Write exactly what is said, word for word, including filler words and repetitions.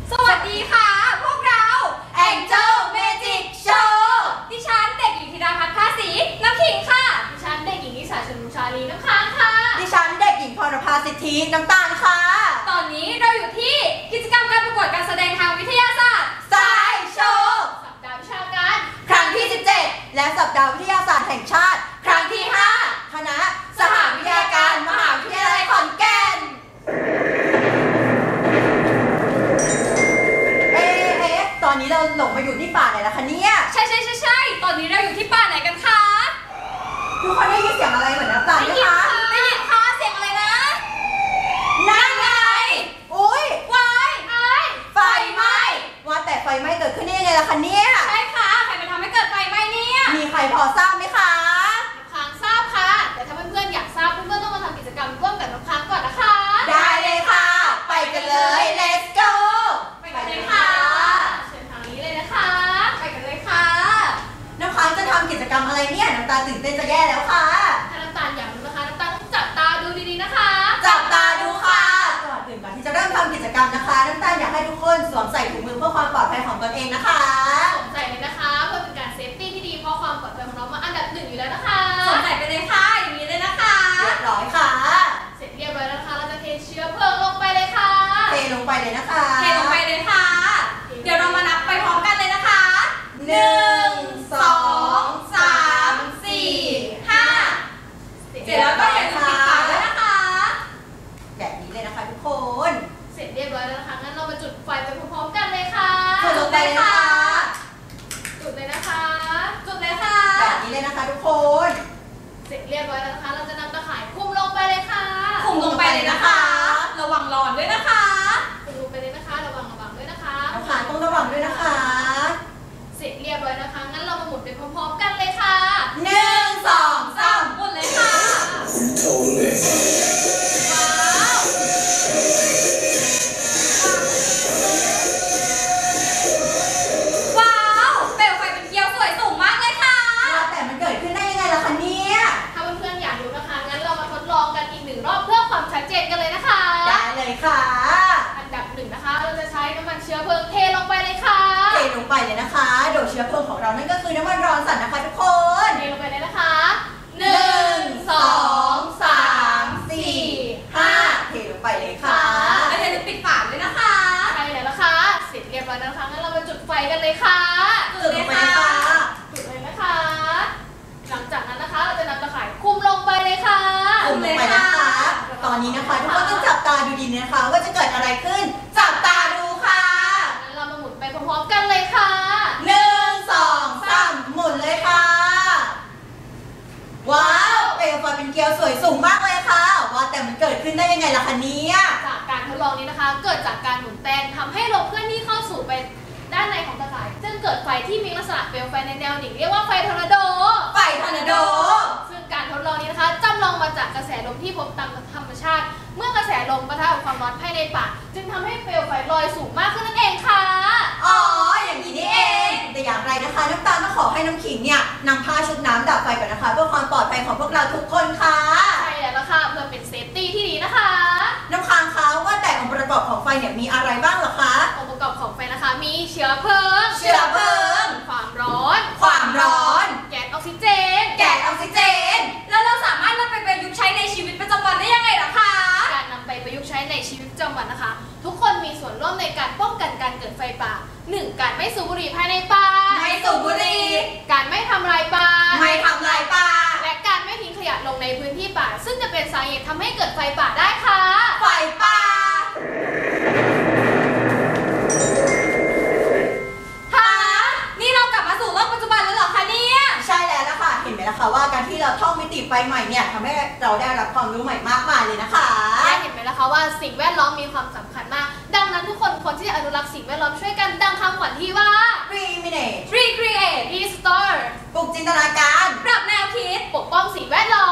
สวัสดีค่ะพวกเรา Angel Magic Show ดิฉันเด็กหญิงธิดาพัฒน์ภาษีน้ำขิงค่ะดิฉันเด็กหญิงนิสาชนุชาลีน้ำค้างค่ะดิฉันเด็กหญิงพรณภาสิทธิน้ำตาลค่ะตอนนี้เราอยู่ที่กิจกรรมการประกวดการแสดงทางวิทยาศาสตร์สายโชว์สัปดาห์วิชาการครั้งที่สิบเจ็ดและสัปดาห์วิทยาศาสตร์แห่งชาติครั้งที่ห้าคณะสหวิทยาการมหาวิทยาลัยขอนแก่นเอ๊ะเอ๊ะตอนนี้เราหลงมาอยู่ที่ป่าไหนแล้วคะเนี่ยใช่ใช่ใช่ใช่ตอนนี้เราอยู่ที่ป่าไหนกันคะทุกคนได้ยินเสียงอะไรเหมือนน้ำตาลไหมคะได้ยินค่ะเสียงอะไรนะนั่นไงอุ้ยวายวายไฟไหม้ว่าแต่ไฟไหม้เกิดขึ้นได้ยังไงล่ะคะเนี่ยใช่ค่ะใครมาทำให้เกิดไฟไหม้เนี่ยมีใครพอทราบไหมคะน้ำค้างทราบค่ะแต่ถ้าเพื่อนๆอยากทราบเพื่อนๆต้องมาทำกิจกรรมร่วมกับน้ำค้างก่อนนะคะได้เลยค่ะไปกันเลย let's go ไปกันเลยค่ะเชิญทางนี้เลยนะคะไปกันเลยค่ะน้ำค้างจะทำกิจกรรมอะไรเนี่ยน้ำตาตื่นเต้นจะแย่แล้วค่ะถ้าน้ำตาลอยากรู้นะคะน้ำตาลต้องจับตาดูดีๆนะคะจับตาดูค่ะก่อนอื่นก่อนที่จะเริ่มทำกิจกรรมนะคะน้ำตาลอยากให้ทุกคนสวมใส่ถุงมือเพื่อความปลอดภัยของตนเองนะคะสวมใส่เลยนะคะเพื่อเป็นการเซฟตี้ที่ดีเพราะความปลอดภัยของเรามาอันดับหนึ่งอยู่แล้วนะคะสวมใส่ไปเลยค่ะอย่างนี้เลยนะคะเรียบร้อยค่ะเสร็จเรียบร้อยแล้วนะคะเราจะเทเชื้อเพลิงลงไปเลยค่ะเทลงไปเลยนะคะเทลงไปเลยค่ะเดี๋ยวเรามานับไปพร้อมกันเลยนะคะหนึ่งสองสามสี่ห้าเสร็จแล้วก็อย่าลืมปิดฝาด้วยนะคะแบบนี้เลยนะคะทุกคนเสร็จเรียบร้อยแล้วนะคะงั้นเรามาจุดไฟไปพร้อมๆกันเลยค่ะจุดลงไปเลยค่ะจุดเลยนะคะจุดเลยค่ะแบบนี้เลยนะคะทุกคนเสร็จเรียบร้อยแล้วนะคะเราจะนำตะข่ายคลุมลงไปเลยค่ะคลุมลงไปเลยนะคะระวังร้อนด้วยนะคะคลุมลงไปเลยนะคะระวังระวังด้วยนะคะน้ำค้างต้องระวังด้วยนะคะเสร็จเรียบร้อยนะคะงั้นเรามาหมุนไปพร้อมๆกันเลยค่ะหนึ่งสองสามหมุนเลยค่ะว้าวเปลวไฟเป็นเกลียวสวยสูงมากเลยค่ะแต่มันเกิดขึ้นได้ยังไงล่ะคะเนี่ยถ้าเพื่อนๆอยากรู้นะคะงั้นเรามาทดลองกันอีกหนึ่งรอบเพื่อความชัดเจนกันเลยนะคะได้เลยค่ะอันดับหนึ่งนะคะเราจะใช้น้ำมันเชื้อเพลิงเทลงไปเลยค่ะเทลงไปเลยนะคะโดยเชื้อเพลิงของเรานั่นก็คือน้ำมันร้อนสันนะคะทุกคนเทลงไปเลยนะคะหนึ่งสองสามสี่ห้าเทลงไปเลยค่ะแล้วอย่าลืมปิดฝาด้วยนะคะใช่แล้วนะคะเสร็จเรียบร้อยแล้วนะคะงั้นเรามาจุดไฟกันเลยค่ะจุดลงไปเลยค่ะจุดเลยนะคะหลังจากนั้นนะคะเราจะนำตะข่ายคลุมลงไปเลยค่ะคลุมลงไปนะคะตอนนี้นะคะทุกคนต้องจับตาดูดีนะคะว่าจะเกิดอะไรขึ้นจับตาดูค่ะงั้นเรามาหมุนไปพร้อมๆกันเลยค่ะหนึ่งสองสามหมุนเลยค่ะว้าวเปลวไฟเป็นเกลียวสวยสูงมากเลยค่ะว่าแต่มันเกิดขึ้นได้ยังไงล่ะคะเนี่ยจากการทดลองนี้นะคะเกิดจากการหมุนแป้นทำให้ลมเคลื่อนที่เข้าสู่ไปด้านในของตะข่ายจึงเกิดไฟที่มีลักษณะเปลวไฟในแนวดิ่งเรียกว่าไฟทอร์นาโดไฟทอร์นาโดซึ่งการทดลองนี้นะคะจำลองมาจากกระแสลมที่พบตามธรรมชาติเมื่อกระแสลมปะทะกับความร้อนภายในป่าจึงทำให้เปลวไฟลอยสูงมากขึ้นนั่นเองค่ะอ๋ออย่างนี้นี่เองแต่อย่างไรนะคะน้ำตาลต้องขอให้น้ำขิงเนี่ยนำผ้าชุบน้ำดับไฟก่อนนะคะเพื่อความปลอดภัยของพวกเราทุกคนค่ะใช่แล้วค่ะเพื่อเป็นเซฟตี้ที่ดีนะคะน้ำค้างคะว่าแต่องค์ประกอบของไฟเนี่ยมีอะไรบ้างเหรอคะองค์ประกอบของไฟนะคะมีเชื้อเพลิงเชื้อเพลิงความร้อนความร้อนแก๊สออกซิเจนแก๊สออกซิเจนแล้วเราสามารถนำไปประยุกต์ใช้ในชีวิตประจำวันได้ยังไงล่ะคะการนำไปประยุกต์ใช้ในชีวิตประจำวันนะคะทุกคนมีส่วนร่วมในการป้องกันการเกิดไฟป่า หนึ่ง การไม่สูบบุหรี่ภายในป่าไม่สูบบุหรี่การไม่ทำลายป่าไม่ทำลายป่าและการไม่ทิ้งขยะลงในพื้นที่ป่าซึ่งจะเป็นสาเหตุทำให้เกิดไฟป่าได้ค่ะไฟป่าฮะนี่เรากลับมาสู่โลกปัจจุบันแล้วเหรอคะเนี่ยใช่แล้วล่ะค่ะเห็นไหมล่ะคะว่าการที่เราท่องมิติไฟใหม่เนี่ยทำให้เราได้รับความรู้ใหม่มากมายเลยนะคะและเห็นไหมล่ะคะว่าสิ่งแวดล้อมมีความสำคัญมากดังนั้นทุกคนควรที่จะอนุรักษ์สิ่งแวดล้อมช่วยกันดังคำขวัญที่ว่า Reminate Recreate Restore ปลุกจินตนาการปรับแนวคิดปกป้องสิ่งแวดล้อ